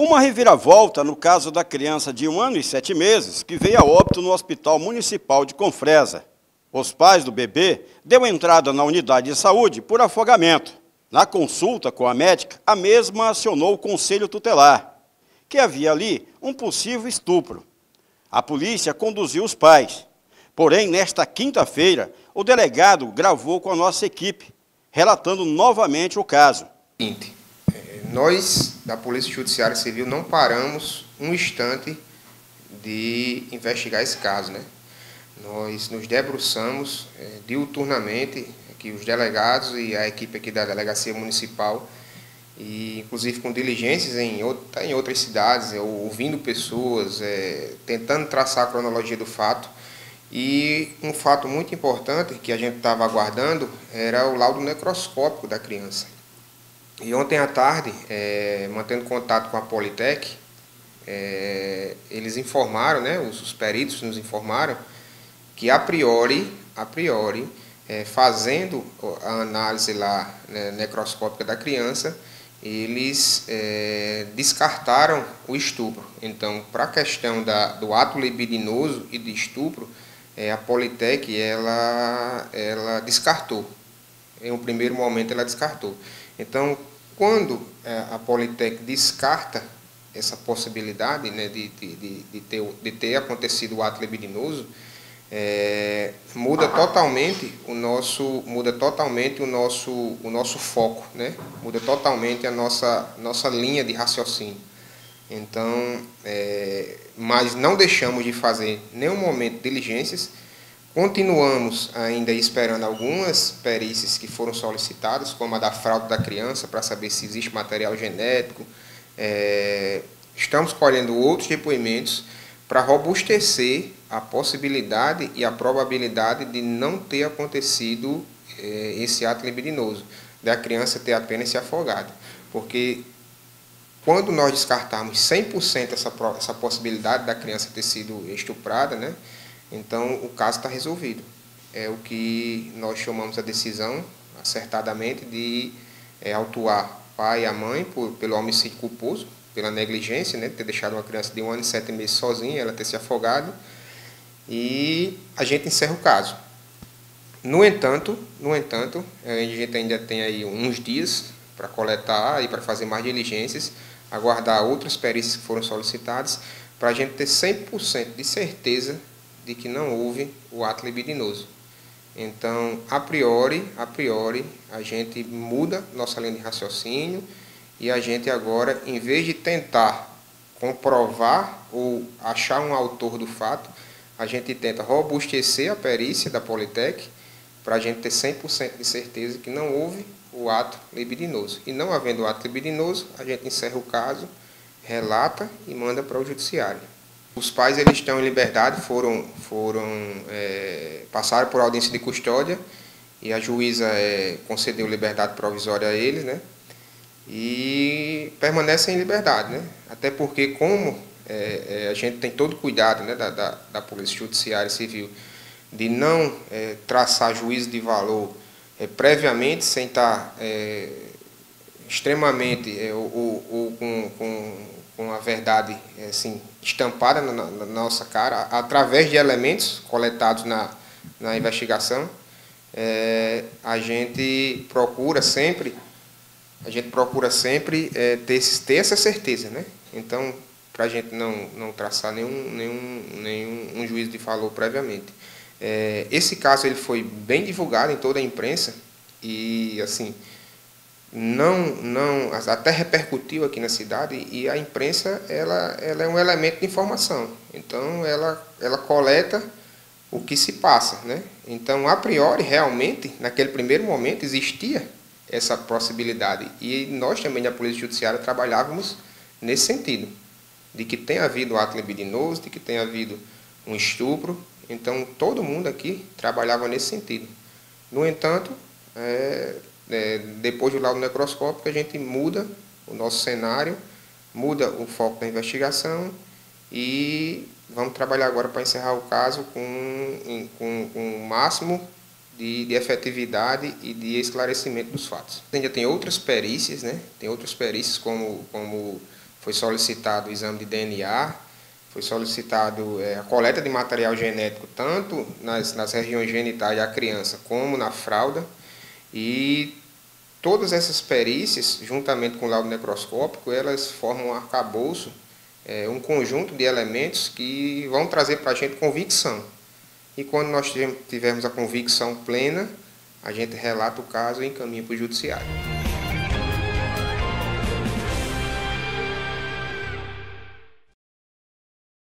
Uma reviravolta no caso da criança de 1 ano e 7 meses que veio a óbito no Hospital Municipal de Confresa. Os pais do bebê deu entrada na unidade de saúde por afogamento. Na consulta com a médica, a mesma acionou o conselho tutelar, que havia ali um possível estupro. A polícia conduziu os pais. Porém, nesta quinta-feira, o delegado gravou com a nossa equipe, relatando novamente o caso. Nós, da Polícia Judiciária Civil, não paramos um instante de investigar esse caso, né? Nós nos debruçamos diuturnamente, aqui os delegados e a equipe aqui da Delegacia Municipal, e inclusive com diligências em outras cidades, ouvindo pessoas, tentando traçar a cronologia do fato. E um fato muito importante que a gente estava aguardando era o laudo necroscópico da criança. E ontem à tarde, mantendo contato com a Politec, eles informaram, né, os peritos nos informaram, que a priori, fazendo a análise lá, né, necroscópica da criança, eles descartaram o estupro. Então, para a questão do ato libidinoso e de estupro, a Politec ela descartou. Em um primeiro momento ela descartou. Então, quando a Politec descarta essa possibilidade, né, de ter acontecido o ato libidinoso, muda totalmente o nosso foco, né? Muda totalmente a nossa linha de raciocínio. Então, mas não deixamos de fazer em nenhum momento diligências. Continuamos ainda esperando algumas perícias que foram solicitadas, como a da fralda da criança, para saber se existe material genético. Estamos colhendo outros depoimentos para robustecer a possibilidade e a probabilidade de não ter acontecido esse ato libidinoso, da criança ter apenas se afogado. Porque quando nós descartarmos 100% essa possibilidade da criança ter sido estuprada, né, então o caso está resolvido. É o que nós chamamos a decisão, acertadamente, de autuar o pai e a mãe pelo homicídio culposo, pela negligência, né, de ter deixado uma criança de 1 ano e 7 meses sozinha, ela ter se afogado, e a gente encerra o caso. No entanto, a gente ainda tem aí uns dias para coletar e para fazer mais diligências, aguardar outras perícias que foram solicitadas, para a gente ter 100% de certeza de que não houve o ato libidinoso. Então, a priori, a gente muda nossa linha de raciocínio e a gente agora, em vez de tentar comprovar ou achar um autor do fato, a gente tenta robustecer a perícia da Politec para a gente ter 100% de certeza que não houve o ato libidinoso. E não havendo o ato libidinoso, a gente encerra o caso, relata e manda para o judiciário. Os pais eles estão em liberdade, passaram por audiência de custódia e a juíza concedeu liberdade provisória a eles, né? E permanecem em liberdade, né? Até porque, como a gente tem todo cuidado, né, da Polícia Judiciária Civil de não traçar juízo de valor previamente, sem estar extremamente ou com a verdade assim, estampada na nossa cara, através de elementos coletados na investigação, a gente procura sempre ter essa certeza, né? Então, para a gente não traçar nenhum juízo de valor previamente. Esse caso ele foi bem divulgado em toda a imprensa e assim até repercutiu aqui na cidade, e a imprensa ela é um elemento de informação. Então ela coleta o que se passa, né? Então, a priori, realmente, naquele primeiro momento existia essa possibilidade, e nós também da Polícia Judiciária trabalhávamos nesse sentido, de que tenha havido um ato libidinoso, de que tenha havido um estupro. Então, todo mundo aqui trabalhava nesse sentido. No entanto, depois do laudo necroscópico, a gente muda o nosso cenário, muda o foco da investigação e vamos trabalhar agora para encerrar o caso com o máximo de efetividade e de esclarecimento dos fatos. Ainda tem outras perícias, né? Tem outras perícias como foi solicitado o exame de DNA, foi solicitado a coleta de material genético tanto nas regiões genitais da criança como na fralda, e todas essas perícias, juntamente com o laudo necroscópico, elas formam um arcabouço, um conjunto de elementos que vão trazer para a gente convicção. E quando nós tivermos a convicção plena, a gente relata o caso e encaminha para o judiciário.